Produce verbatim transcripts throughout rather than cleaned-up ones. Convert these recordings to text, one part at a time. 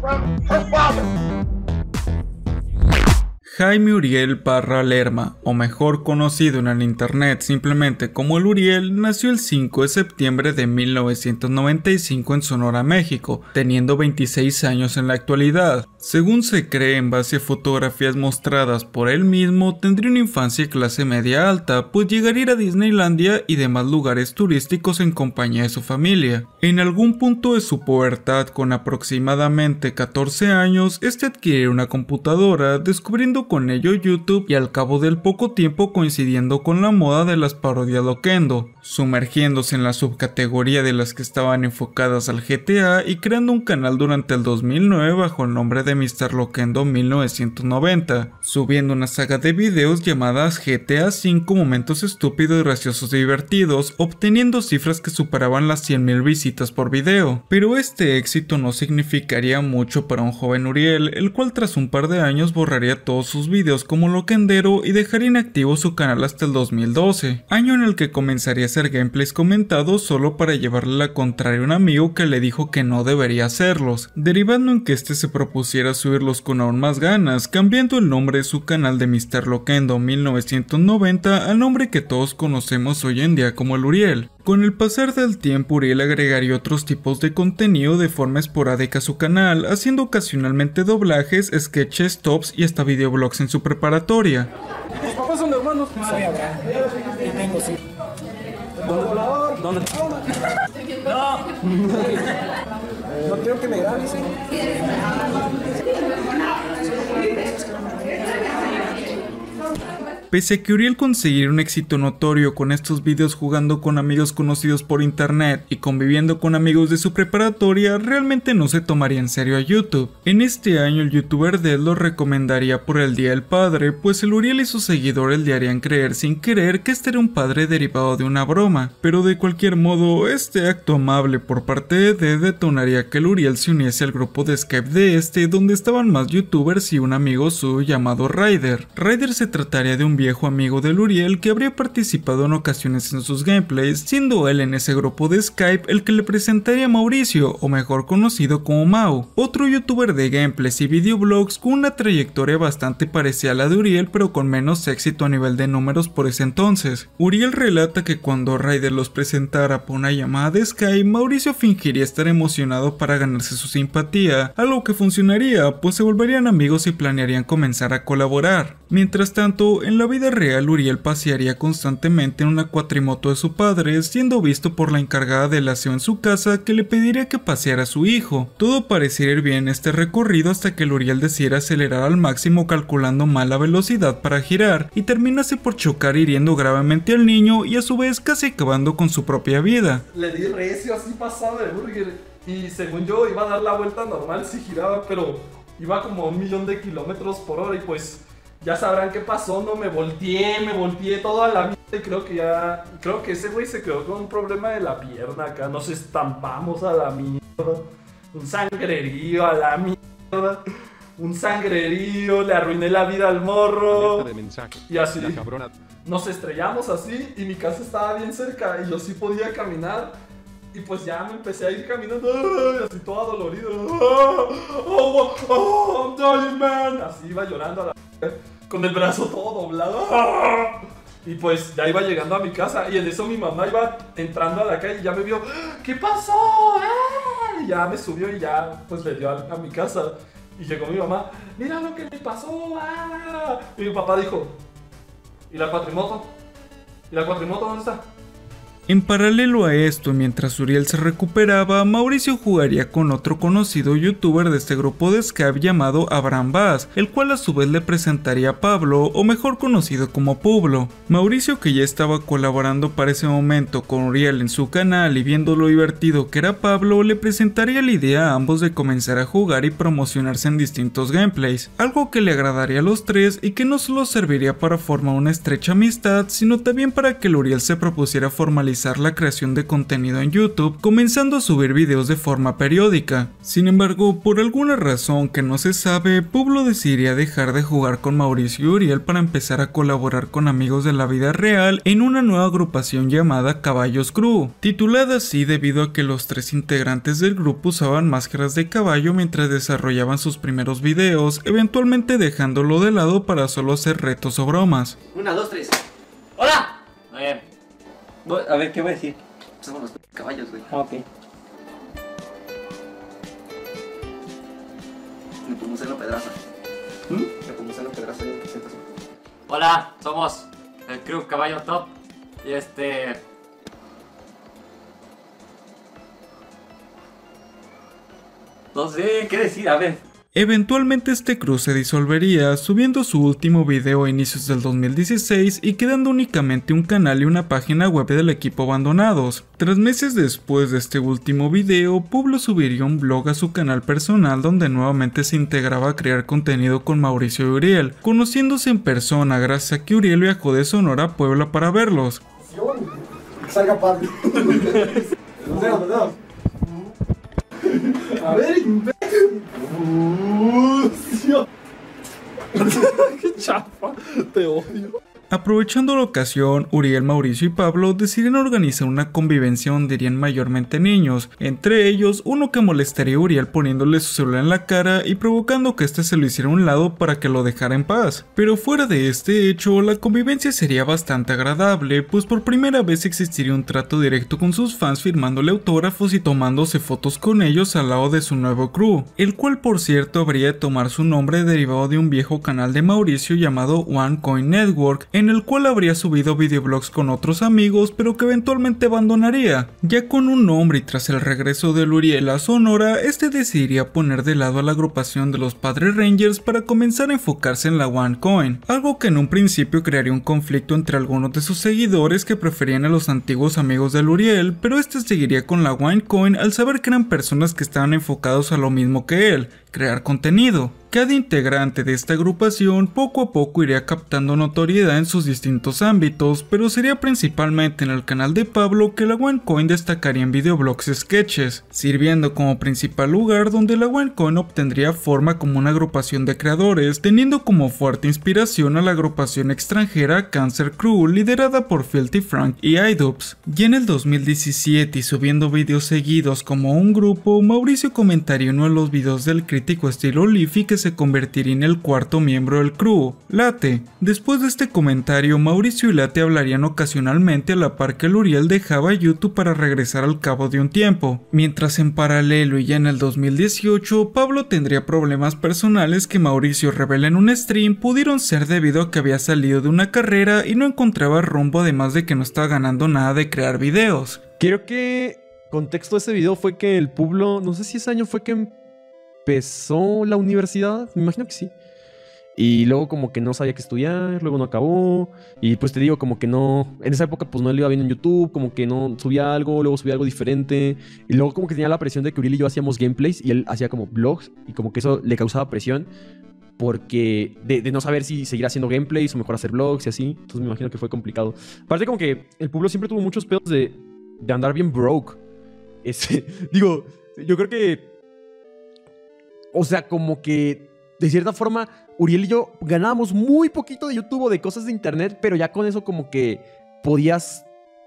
Jaime Uriel Parra Lerma, o mejor conocido en el internet simplemente como el Uriel, nació el cinco de septiembre de mil novecientos noventa y cinco en Sonora, México, teniendo veintiséis años en la actualidad. Según se cree en base a fotografías mostradas por él mismo, tendría una infancia clase media alta, pues llegaría a ir a Disneylandia y demás lugares turísticos en compañía de su familia. En algún punto de su pubertad, con aproximadamente catorce años, este adquirió una computadora, descubriendo con ello YouTube y al cabo del poco tiempo coincidiendo con la moda de las parodias Loquendo, sumergiéndose en la subcategoría de las que estaban enfocadas al G T A y creando un canal durante el dos mil nueve bajo el nombre de mister Loquendo mil novecientos noventa, subiendo una saga de videos llamadas G T A cinco Momentos Estúpidos, Graciosos y Divertidos, obteniendo cifras que superaban las cien mil visitas por video. Pero este éxito no significaría mucho para un joven Uriel, el cual tras un par de años borraría todos sus videos como loquendero y dejaría inactivo su canal hasta el dos mil doce, año en el que comenzaría a hacer gameplays comentados solo para llevarle la contraria a un amigo que le dijo que no debería hacerlos, derivando en que este se propusiera subirlos con aún más ganas, cambiando el nombre de su canal de mister Loquendo mil novecientos noventa al nombre que todos conocemos hoy en día como el Uriel. Con el pasar del tiempo, Uriel agregaría otros tipos de contenido de forma esporádica a su canal, haciendo ocasionalmente doblajes, sketches, tops y hasta videoblogs en su preparatoria. ¿Tus papás son hermanos? Soy Abraham. Y tengo sí. ¿Dónde? ¿Dónde? No. No quiero que me grabes. Pese a que Uriel conseguiría un éxito notorio con estos videos jugando con amigos conocidos por internet y conviviendo con amigos de su preparatoria, realmente no se tomaría en serio a YouTube. En este año el youtuber Dead lo recomendaría por el Día del Padre, pues el Uriel y sus seguidores le harían creer sin querer que este era un padre derivado de una broma, pero de cualquier modo, este acto amable por parte de Dead detonaría que el Uriel se uniese al grupo de Skype de este, donde estaban más youtubers y un amigo suyo llamado Ryder. Ryder se trataría de un viejo amigo del Uriel que habría participado en ocasiones en sus gameplays, siendo él en ese grupo de Skype el que le presentaría a Mauricio, o mejor conocido como Mau, otro youtuber de gameplays y videoblogs con una trayectoria bastante parecida a la de Uriel pero con menos éxito a nivel de números por ese entonces. Uriel relata que cuando Ryder los presentara por una llamada de Skype, Mauricio fingiría estar emocionado para ganarse su simpatía, algo que funcionaría pues se volverían amigos y planearían comenzar a colaborar. Mientras tanto, en la vida real Uriel pasearía constantemente en una cuatrimoto de su padre, siendo visto por la encargada del aseo en su casa que le pediría que paseara a su hijo. Todo pareciera ir bien en este recorrido hasta que el Uriel decidiera acelerar al máximo calculando mal la velocidad para girar y terminase por chocar hiriendo gravemente al niño y a su vez casi acabando con su propia vida. Le di recio así pasado de burger y según yo iba a dar la vuelta normal si giraba, pero iba como a un millón de kilómetros por hora y pues ya sabrán qué pasó, no me volteé, me volteé toda la mierda y creo que ya, creo que ese güey se quedó con un problema de la pierna acá, nos estampamos a la mierda, un sangrerío a la mierda, un sangrerío, le arruiné la vida al morro y así, nos estrellamos así y mi casa estaba bien cerca y yo sí podía caminar. Y pues ya me empecé a ir caminando, así todo adolorido. Oh, oh, oh, I'm dying, man. Así iba llorando a la con el brazo todo doblado. Y pues ya iba llegando a mi casa y en eso mi mamá iba entrando a la calle y ya me vio. ¿Qué pasó? ¡Eh! Y ya me subió y ya pues me dio a, a mi casa. Y llegó mi mamá, mira lo que le pasó. ¡Ah! Y mi papá dijo, ¿y la cuatrimoto? ¿Y la cuatrimoto dónde está? En paralelo a esto, mientras Uriel se recuperaba, Mauricio jugaría con otro conocido youtuber de este grupo de Skype llamado Abraham Bass, el cual a su vez le presentaría a Pablo, o mejor conocido como Publo. Mauricio, que ya estaba colaborando para ese momento con Uriel en su canal y viendo lo divertido que era Pablo, le presentaría la idea a ambos de comenzar a jugar y promocionarse en distintos gameplays, algo que le agradaría a los tres y que no solo serviría para formar una estrecha amistad, sino también para que el Uriel se propusiera formalizar realizar la creación de contenido en YouTube, comenzando a subir videos de forma periódica. Sin embargo, por alguna razón que no se sabe, Pablo decidiría dejar de jugar con Mauricio y Uriel para empezar a colaborar con amigos de la vida real en una nueva agrupación llamada Caballos Crew, titulada así debido a que los tres integrantes del grupo usaban máscaras de caballo mientras desarrollaban sus primeros videos, eventualmente dejándolo de lado para solo hacer retos o bromas. Una, dos, tres. ¡Hola! Muy bien. A ver, ¿qué voy a decir? Somos los caballos, güey. Ah, ok. Me puse la pedraza. ¿Mm? Me puse la pedraza. Hola, somos el Crew Caballo Top. Y este... No sé qué decir, a ver. Eventualmente este crew se disolvería, subiendo su último video a inicios del dos mil dieciséis y quedando únicamente un canal y una página web del equipo abandonados. Tres meses después de este último video, Pablo subiría un blog a su canal personal donde nuevamente se integraba a crear contenido con Mauricio y Uriel, conociéndose en persona gracias a que Uriel viajó de Sonora a Puebla para verlos. Salga Pablo. A ver, imbécil. ¡Qué chafa! Te odio. Aprovechando la ocasión, Uriel, Mauricio y Pablo decidieron organizar una convivencia donde irían mayormente niños, entre ellos uno que molestaría a Uriel poniéndole su celular en la cara y provocando que este se lo hiciera a un lado para que lo dejara en paz. Pero fuera de este hecho, la convivencia sería bastante agradable, pues por primera vez existiría un trato directo con sus fans firmándole autógrafos y tomándose fotos con ellos al lado de su nuevo crew, el cual por cierto habría de tomar su nombre derivado de un viejo canal de Mauricio llamado OneCoin Network, en el cual habría subido videoblogs con otros amigos pero que eventualmente abandonaría. Ya con un nombre y tras el regreso de Uriel a Sonora, este decidiría poner de lado a la agrupación de los Padre Rangers para comenzar a enfocarse en la OneCoin, algo que en un principio crearía un conflicto entre algunos de sus seguidores que preferían a los antiguos amigos de Uriel, pero este seguiría con la OneCoin al saber que eran personas que estaban enfocados a lo mismo que él, crear contenido. Cada integrante de esta agrupación poco a poco iría captando notoriedad en sus distintos ámbitos, pero sería principalmente en el canal de Pablo que la OneCoin destacaría en videoblogs y sketches, sirviendo como principal lugar donde la OneCoin obtendría forma como una agrupación de creadores, teniendo como fuerte inspiración a la agrupación extranjera Cancer Crew, liderada por Filthy Frank y iDubbbz. Y en el dos mil diecisiete, y subiendo videos seguidos como un grupo, Mauricio comentaría uno de los videos del crítico estilo Leafy que se convertiría en el cuarto miembro del crew, Late. Después de este comentario, Mauricio y Late hablarían ocasionalmente a la par que el Uriel dejaba YouTube para regresar al cabo de un tiempo, mientras en paralelo y ya en el dos mil dieciocho, Pablo tendría problemas personales que Mauricio revela en un stream pudieron ser debido a que había salido de una carrera y no encontraba rumbo, además de que no estaba ganando nada de crear videos. Creo que contexto de ese video fue que el Pablo, no sé si ese año fue que empezó la universidad, me imagino que sí. Y luego como que no sabía qué estudiar, luego no acabó. Y pues te digo, como que no... En esa época pues no le iba bien en YouTube, como que no subía algo, luego subía algo diferente. Y luego como que tenía la presión de que Uriel y yo hacíamos gameplays y él hacía como vlogs. Y como que eso le causaba presión. Porque de, de no saber si seguir haciendo gameplays o mejor hacer vlogs y así. Entonces me imagino que fue complicado. Aparte como que el pueblo siempre tuvo muchos pedos de, de andar bien broke. Este, digo, yo creo que... O sea, como que de cierta forma Uriel y yo ganábamos muy poquito de YouTube o de cosas de internet, pero ya con eso como que podías,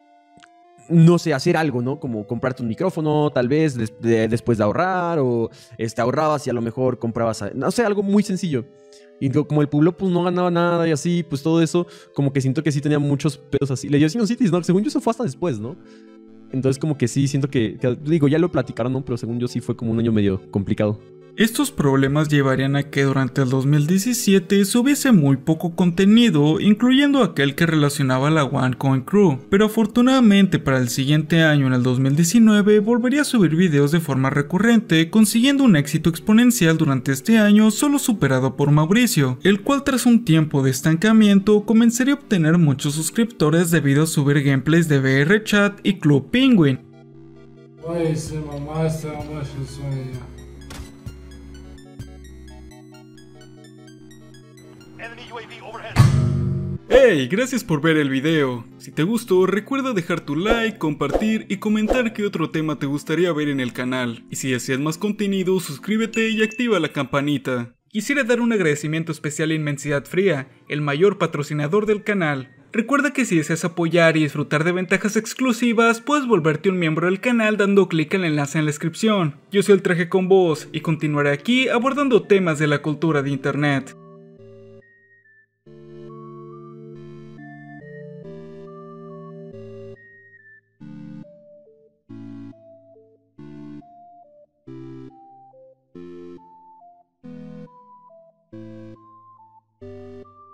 no sé, hacer algo, ¿no? Como comprarte un micrófono, tal vez, des de, después de ahorrar, o este, ahorrabas y a lo mejor comprabas, no sé, algo muy sencillo. Y como el pueblo pues no ganaba nada y así, pues todo eso, como que siento que sí tenía muchos pedos así. Le dio Cities, ¿no? Según yo eso fue hasta después, ¿no? Entonces como que sí, siento que, que, digo, ya lo platicaron, ¿no? Pero según yo sí fue como un año medio complicado. Estos problemas llevarían a que durante el dos mil diecisiete subiese muy poco contenido, incluyendo aquel que relacionaba a la OneCoin Crew, pero afortunadamente para el siguiente año, en el dos mil diecinueve, volvería a subir videos de forma recurrente, consiguiendo un éxito exponencial durante este año solo superado por Mauricio, el cual tras un tiempo de estancamiento comenzaría a obtener muchos suscriptores debido a subir gameplays de V R Chat y Club Penguin. Oye, se mamaste, vamos a sueño. ¡Hey! Gracias por ver el video. Si te gustó, recuerda dejar tu like, compartir y comentar qué otro tema te gustaría ver en el canal. Y si deseas más contenido, suscríbete y activa la campanita. Quisiera dar un agradecimiento especial a Inmensidad Fría, el mayor patrocinador del canal. Recuerda que si deseas apoyar y disfrutar de ventajas exclusivas, puedes volverte un miembro del canal dando clic en el enlace en la descripción. Yo soy el Traje con Voz y continuaré aquí abordando temas de la cultura de internet.